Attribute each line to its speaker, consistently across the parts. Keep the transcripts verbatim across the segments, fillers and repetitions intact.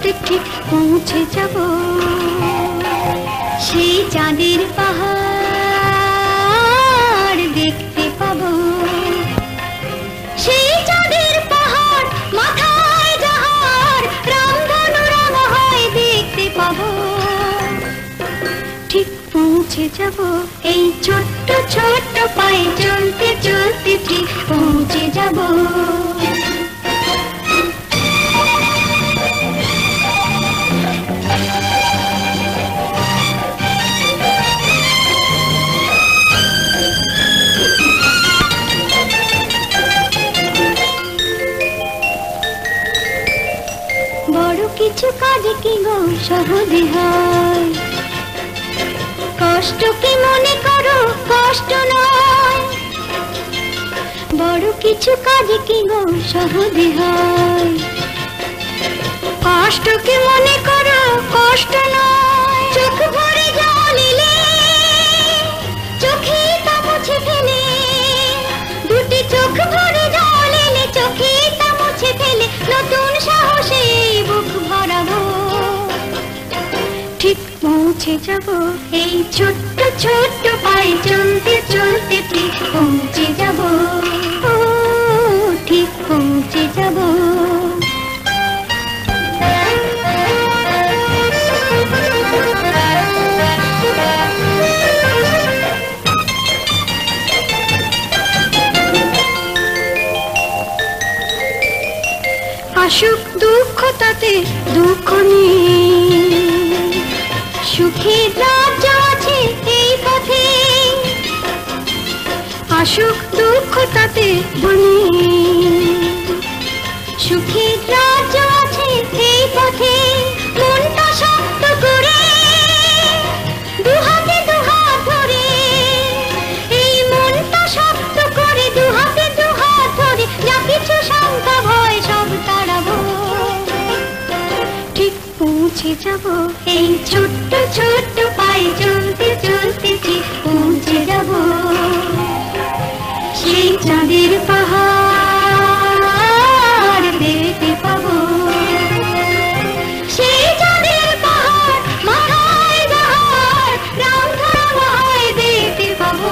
Speaker 1: চলতে ঠিক পৌঁছে যাব সেই চাঁদের পাহাড় দেখতে পাবো। সেই চাঁদের পাহাড় মাথায় যাহার রামধনু রঙ হয় দেখতে পাবো। ঠিক পৌঁছে যাব এই ছোট্ট ছোট্ট পায়ে চলতে চলতে ঠিক পৌঁছে যাব। বড় কিছু কাজ কি গো সহজে হয়, কষ্ট কি মনে করো কষ্ট নয়। বড় কিছু কাজ কি গো সহজে হয়, কষ্ট কি মনে করো কষ্ট নয়। চোখ ভরে জল এলে চোখে তা মুছে ফেলে, দুটি চোখ ভরে জল এলে চোখে তা মুছে ফেলে নতুন সাহসে বুক ভরাবো। ঠিক পৌঁছে যাব এই ছোট্ট ছোট্ট পায়ে চলতে চলতে ঠিক পৌঁছে যাব। ও ঠিক পৌঁছে যাব। আসুক দুঃখ তাতে দুঃখ নেই, সুখের রাজ্য আছে এই পথে। আসুক দুঃখ তাতে বলি সুখের রাজ্য আছে এই পথে। মনটা শক্ত করে দুহাতে দুহাত ধরে, এই মনটা শক্ত করে দুহাতে দুহাত ধরে যা কিছু শঙ্কা ভয় সব তাড়াবো। ঠিক পৌঁছে যাব এই ছোট্ট ছোট্ট পায়ে চলতে চলতে ঠিক পৌঁছে যাব সেই চাঁদের পাহাড় দেখতে পাবো। সেই চাঁদের পাহাড় মাথায় যাহার রামধনু হয় দেখতে পাবো।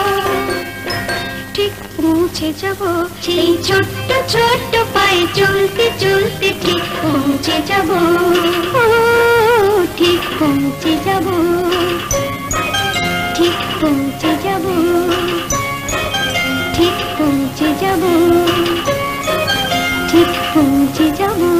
Speaker 1: ঠিক পৌঁছে যাব সেই ছোট্ট ছোট্ট পায়ে চলতে চলতে ঠিক পৌঁছে যাব। ও ঠিক পৌঁছে যাব, ঠিক পৌঁছে যাব, ঠিক পৌঁছে যাব, ঠিক পৌঁছে যাব।